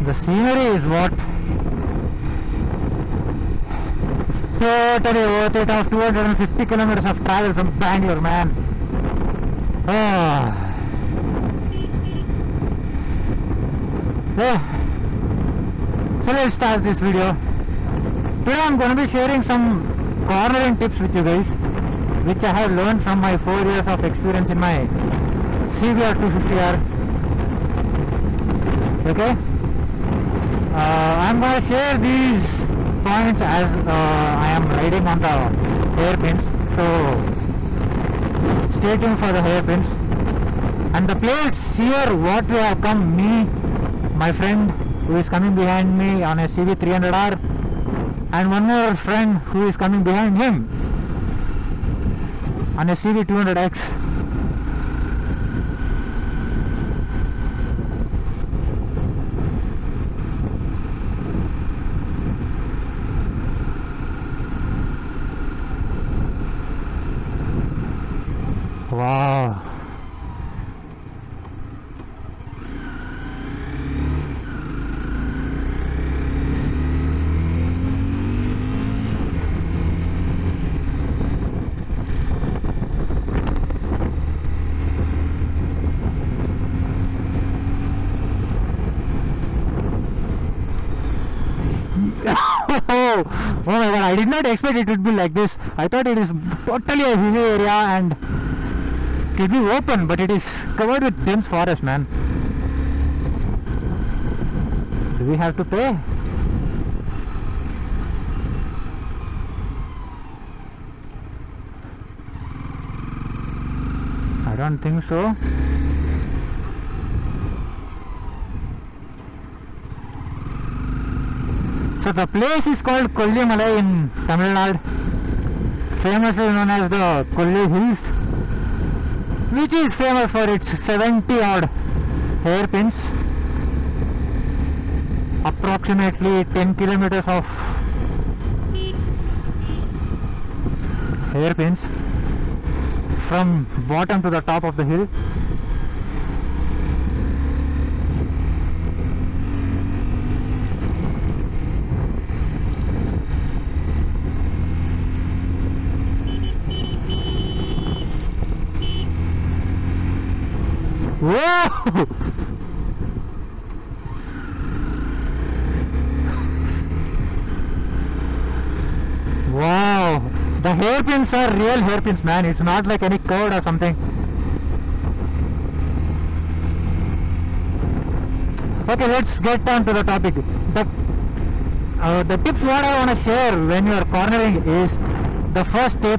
The scenery is what is totally worth it of 250 kilometers of travel from Bangalore, man. Oh. Yeah. So let's start this video. Today I'm going to be sharing some cornering tips with you guys, which I have learned from my 4 years of experience in my CBR 250R. Okay, I'm going to share these points as I am riding on the hairpins, so stay tuned for the hairpins. And the place here what we have come, me, my friend who is coming behind me on a CV300R, and one more friend who is coming behind him on a CV200X. Wow. Oh my god, I did not expect it would be like this. I thought it is totally a hilly area and it will be open, but it is covered with dense forest, man. Do we have to pay? I don't think so. So the place is called Kollimalai in Tamil Nadu, famously known as the Kolli Hills, which is famous for its 70 odd hairpins, approximately 10 kilometers of hairpins from bottom to the top of the hill. Whoa! Wow! The hairpins are real hairpins, man. It's not like any curd or something. Okay, let's get down to the topic. The tips what I want to share when you are cornering is, the first tip: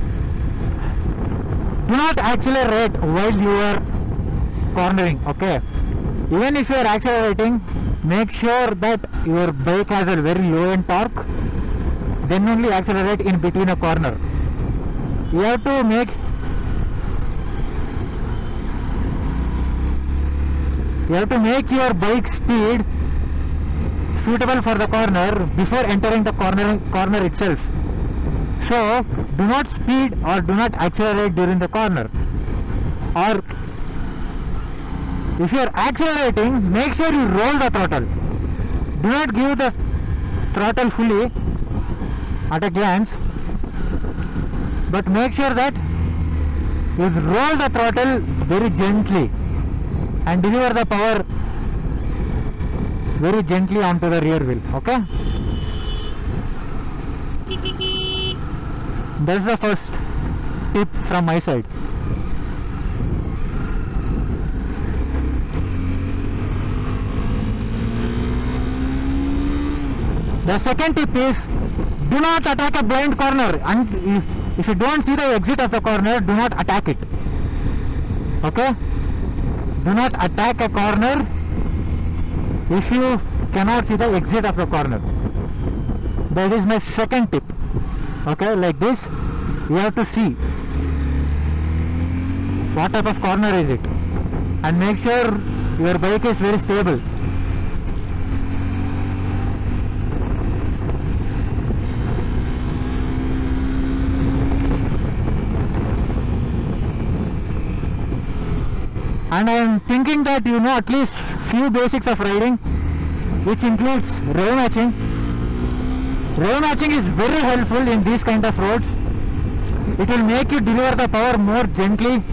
do not accelerate while you are cornering. Okay, even if you are accelerating, make sure that your bike has a very low end torque, then only accelerate in between a corner. You have to make your bike speed suitable for the corner before entering the corner itself. So do not speed or do not accelerate during the corner. Or if you are accelerating, make sure you roll the throttle. Do not give the throttle fully at a glance, but make sure that you roll the throttle very gently and deliver the power very gently onto the rear wheel. Okay, that's the first tip from my side. The second tip is, do not attack a blind corner, and if you don't see the exit of the corner, do not attack it. Okay, do not attack a corner if you cannot see the exit of the corner. That is my second tip. Okay, like this, you have to see what type of corner is it, and make sure your bike is very stable. And I am thinking that you know at least few basics of riding. which includes rev matching. Rev matching is very helpful in these kind of roads. It will make you deliver the power more gently.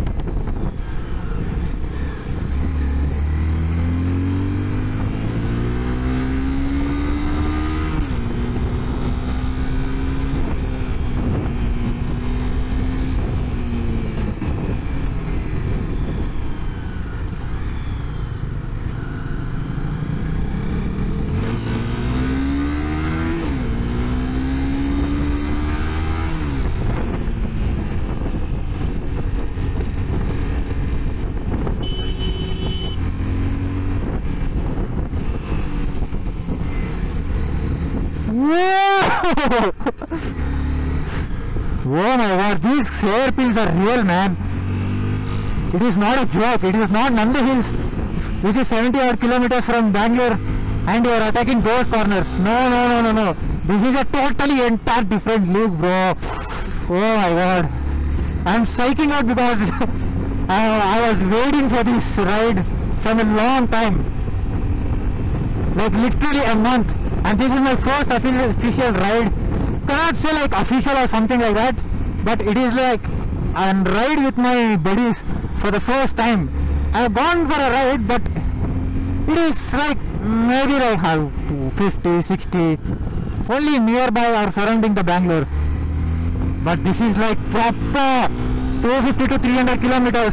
Oh my god, these hairpins are real, man. It is not a joke. It is not Nandi Hills, which is 70 odd kilometers from Bangalore, and you are attacking those corners. No. This is a totally entire different league, bro. Oh my god. I am psyching out because I was waiting for this ride from a long time. Like literally a month. And this is my first official ride. Cannot say like official or something like that, but it is like a ride with my buddies for the first time. I have gone for a ride, but it is like maybe like 50, 60, only nearby or surrounding the Bangalore. But this is like proper 250 to 300 kilometers.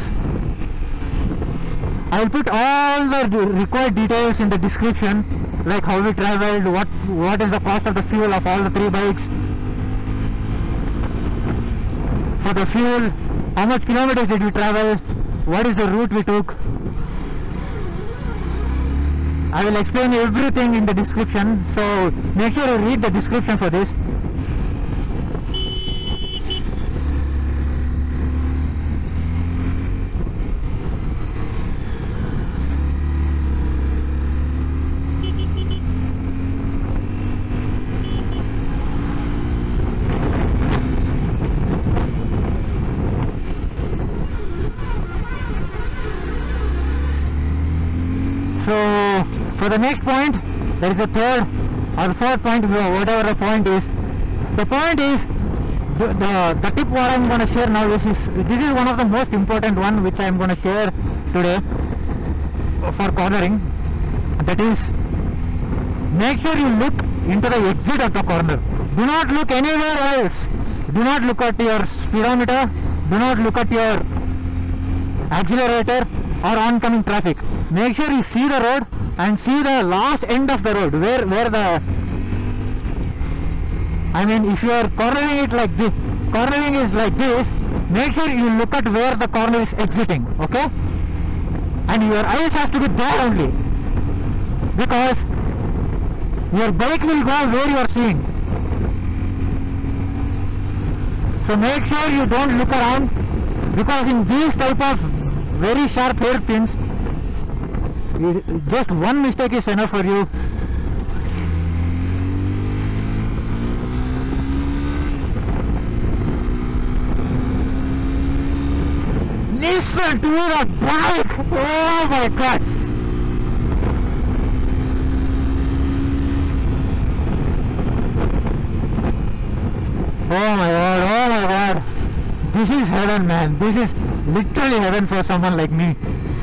I will put all the required details in the description, like how we traveled, what is the cost of the fuel of all the 3 bikes, for the fuel, how much kilometers did we travel, what is the route we took. I will explain everything in the description, so make sure you read the description for this. So for the next point, there is a third or fourth point, whatever the point is. The point is, the tip what I am going to share now is this is one of the most important one which I am going to share today for cornering. That is, make sure you look into the exit of the corner. Do not look anywhere else. Do not look at your speedometer. Do not look at your accelerator or oncoming traffic. Make sure you see the road and see the last end of the road, where the, I mean, if you are cornering it like this, cornering is like this, make sure you look at where the corner is exiting, okay? And your eyes have to be there only, because your bike will go where you are seeing. So make sure you don't look around, because in these type of very sharp hairpins, just one mistake is enough for you. Listen to the bike! Oh my god! Oh my god! This is heaven, man. This is literally heaven for someone like me.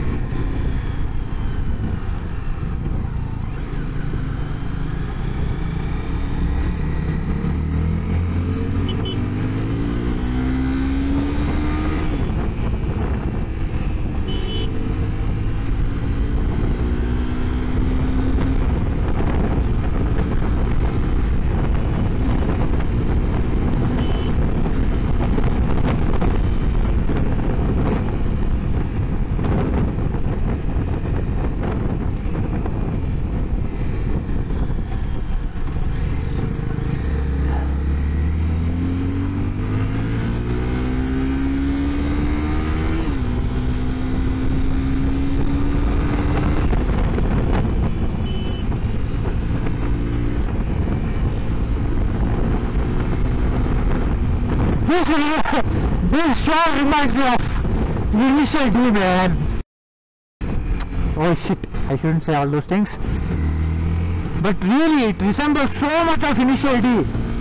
This show reminds me of Initial D, man. Oh shit, I shouldn't say all those things. but really it resembles so much of Initial D.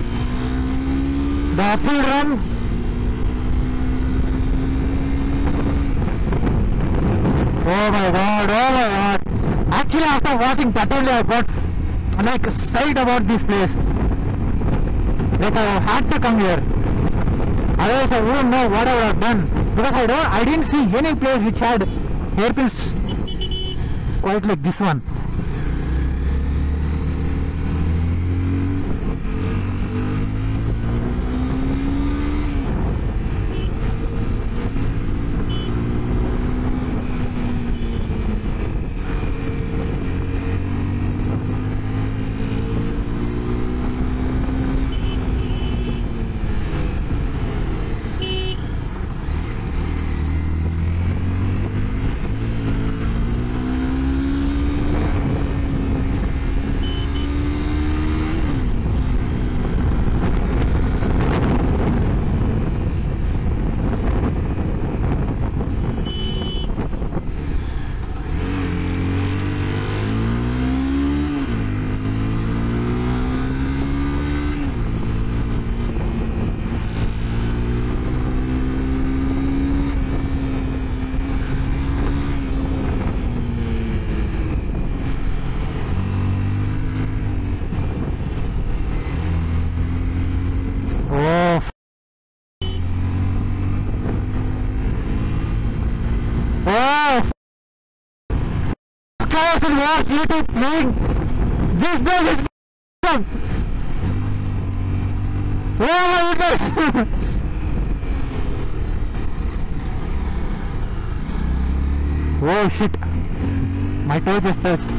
The uphill run, oh my god, oh my god. Actually after watching that only I got like excited about this place. Like I had to come here. Otherwise I wouldn't know what I would have done. Because I didn't see any place which had hairpins quite like this one. Cars and watch YouTube playing. This bus is oh my goodness. Oh shit, my toe just touched.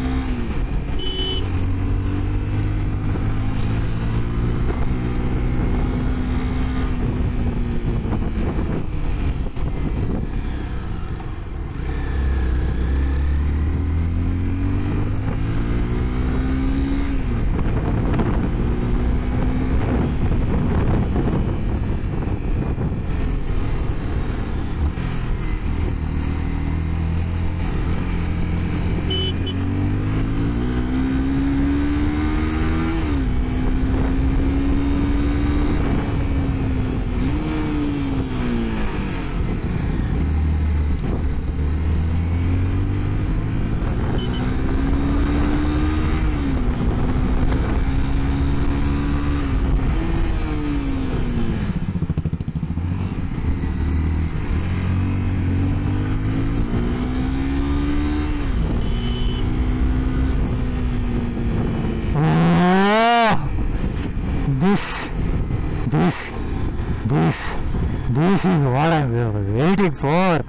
This is what I'm waiting for.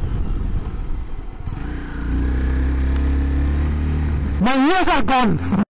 My ears are gone.